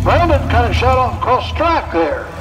Brandon kind of shot off across the track there.